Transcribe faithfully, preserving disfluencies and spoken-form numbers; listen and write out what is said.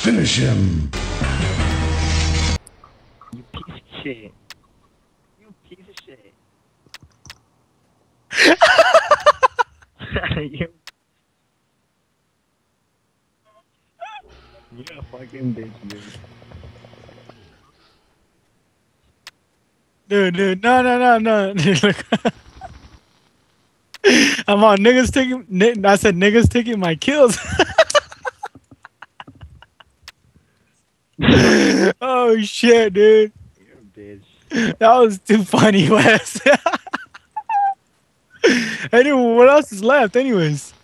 Finish him. You piece of shit. You piece of shit. you. You're a fucking bitch, dude. Dude, dude, no, no, no, no. Dude, look. I'm on niggas taking. Ni I said niggas taking my kills. Oh shit, dude. You're a bitch. That was too funny, Wes. Anyway, what else is left, anyways?